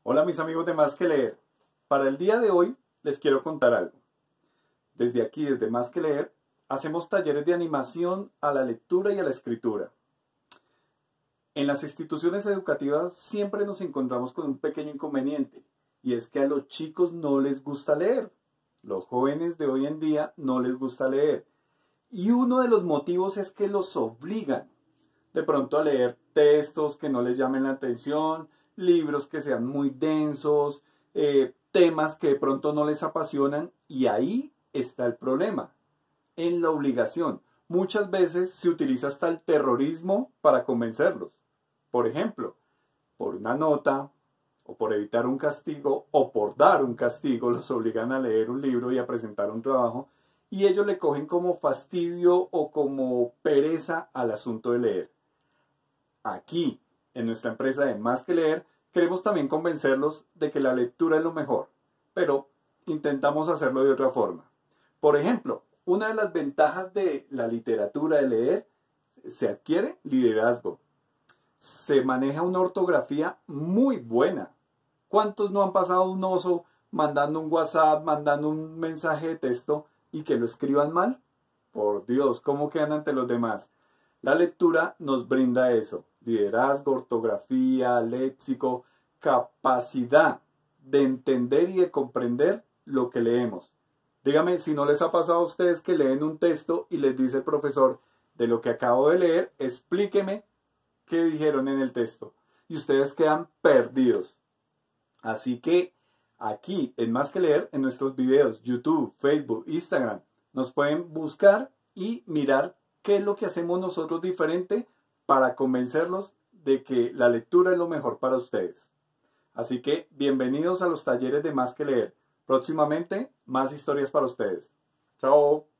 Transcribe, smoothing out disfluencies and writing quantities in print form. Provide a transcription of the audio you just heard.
Hola mis amigos de Más que Leer. Para el día de hoy les quiero contar algo. Desde aquí, desde Más que Leer, hacemos talleres de animación a la lectura y a la escritura. En las instituciones educativas siempre nos encontramos con un pequeño inconveniente, y es que a los chicos no les gusta leer. Los jóvenes de hoy en día no les gusta leer. Y uno de los motivos es que los obligan de pronto a leer textos que no les llamen la atención, libros que sean muy densos, temas que de pronto no les apasionan, y ahí está el problema, en la obligación. Muchas veces se utiliza hasta el terrorismo para convencerlos. Por ejemplo, por una nota, o por evitar un castigo, o por dar un castigo, los obligan a leer un libro y a presentar un trabajo, y ellos le cogen como fastidio o como pereza al asunto de leer. Aquí, en nuestra empresa de Más que Leer, queremos también convencerlos de que la lectura es lo mejor, pero intentamos hacerlo de otra forma. Por ejemplo, una de las ventajas de la literatura de leer, se adquiere liderazgo. Se maneja una ortografía muy buena. ¿Cuántos no han pasado un oso mandando un WhatsApp, mandando un mensaje de texto y que lo escriban mal? Por Dios, ¿cómo quedan ante los demás? La lectura nos brinda eso: liderazgo, ortografía, léxico, capacidad de entender y de comprender lo que leemos. Dígame si no les ha pasado a ustedes que leen un texto y les dice el profesor: de lo que acabo de leer, explíqueme qué dijeron en el texto. Y ustedes quedan perdidos. Así que aquí, en Más que Leer, en nuestros videos, YouTube, Facebook, Instagram, nos pueden buscar y mirar qué es lo que hacemos nosotros diferente para convencerlos de que la lectura es lo mejor para ustedes. Así que bienvenidos a los talleres de Más que Leer. Próximamente, más historias para ustedes. Chao.